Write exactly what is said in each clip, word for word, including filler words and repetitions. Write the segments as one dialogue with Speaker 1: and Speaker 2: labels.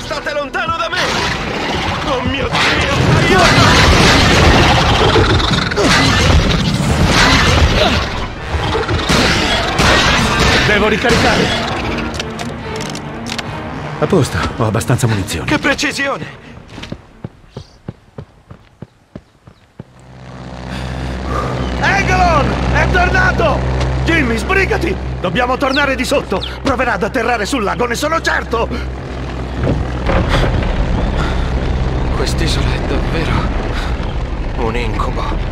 Speaker 1: State lontano da me! Oh mio Dio! Aiuto!
Speaker 2: Devo ricaricare. A posto, ho abbastanza munizioni.
Speaker 1: Che precisione!
Speaker 3: Eglon! È tornato! Jimmy, sbrigati! Dobbiamo tornare di sotto! Proverà ad atterrare sul lago, ne sono certo!
Speaker 1: Quest'isola è davvero un incubo.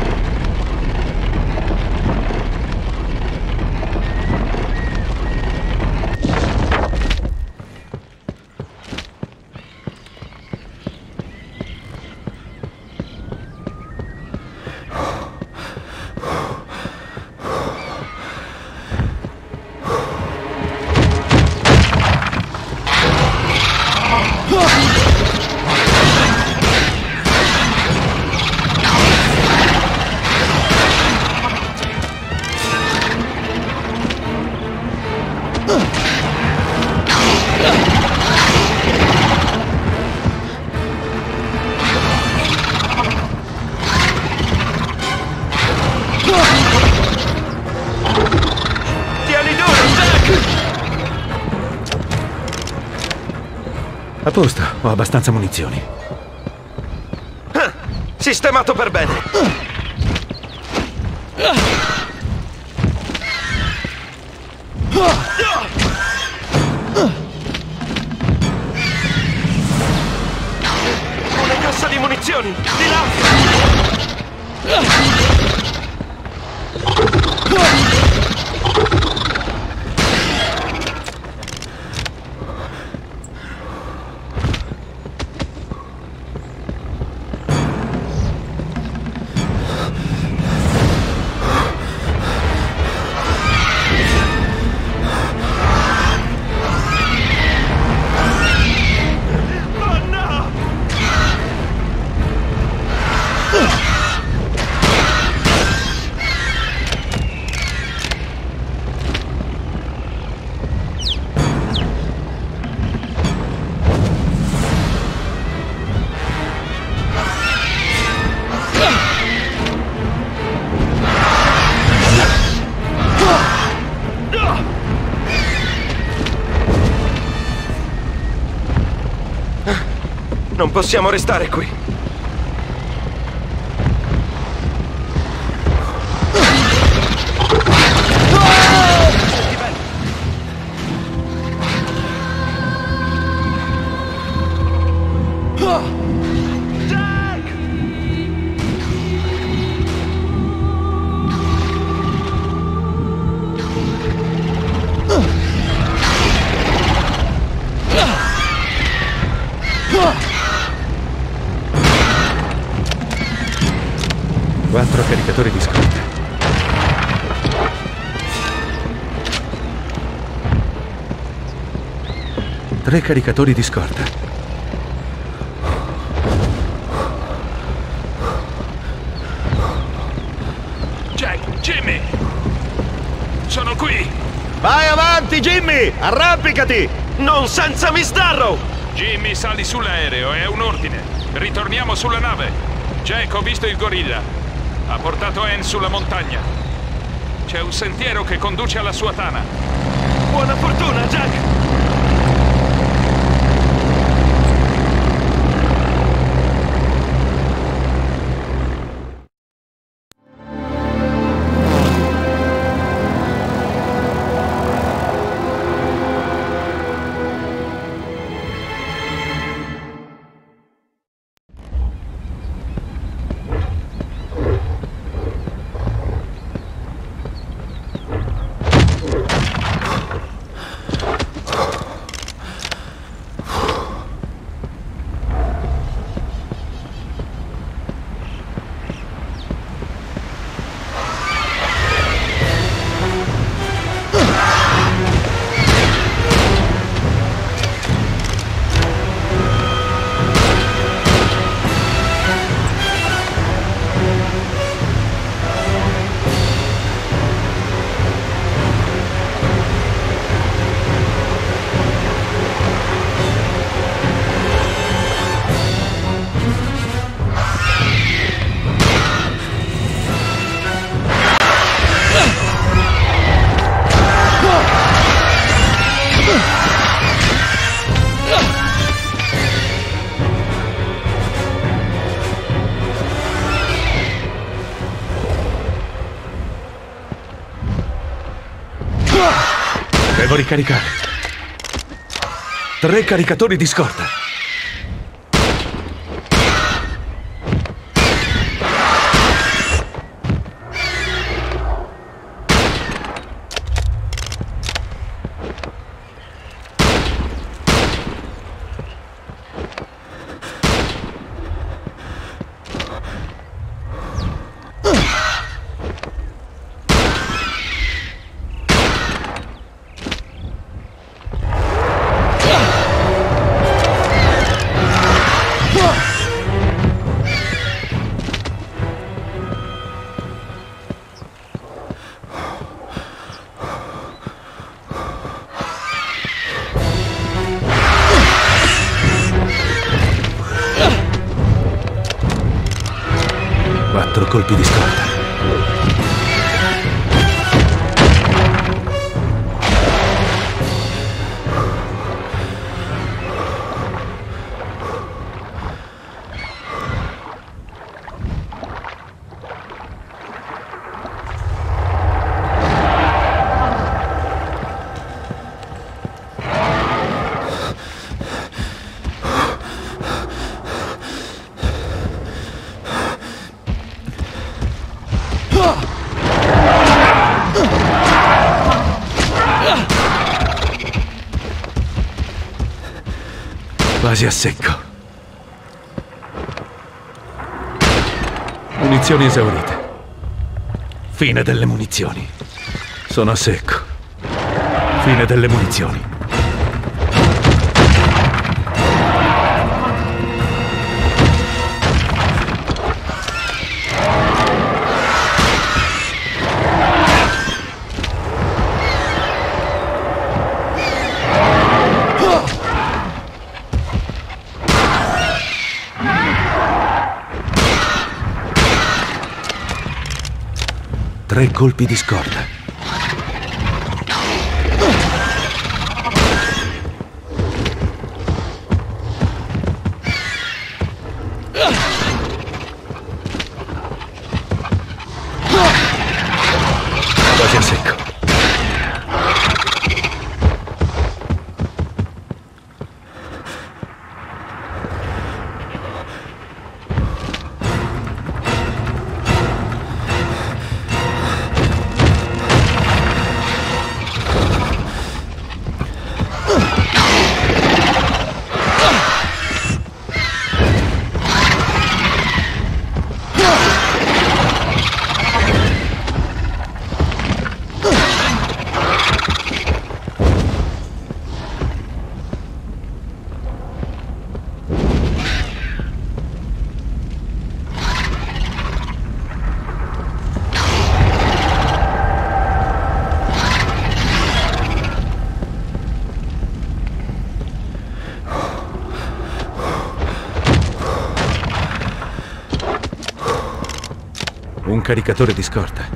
Speaker 2: A posto, ho abbastanza munizioni.
Speaker 1: Ah, sistemato per bene. Una cassa di munizioni, di là! Non possiamo restare qui.
Speaker 2: Quattro caricatori di scorta. Tre caricatori di scorta.
Speaker 4: Jack, Jimmy! Sono qui!
Speaker 3: Vai avanti, Jimmy! Arrampicati!
Speaker 1: Non senza Miss Darrow!
Speaker 4: Jimmy, sali sull'aereo, è un ordine. Ritorniamo sulla nave. Jack, ho visto il gorilla. Ha portato Anne sulla montagna. C'è un sentiero che conduce alla sua tana.
Speaker 1: Buona fortuna, Jack!
Speaker 2: ricaricare. Tre caricatori di scorta. Quattro colpi di scorta. Quasi a secco. Munizioni esaurite. Fine delle munizioni. Sono a secco. Fine delle munizioni. Tre colpi di scorta. Quasi a secco. Un caricatore di scorta.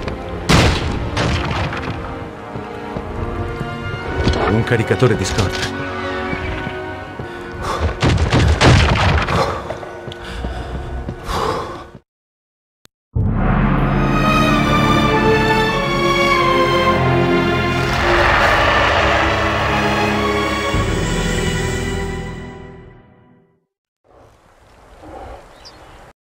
Speaker 2: Un caricatore di scorta.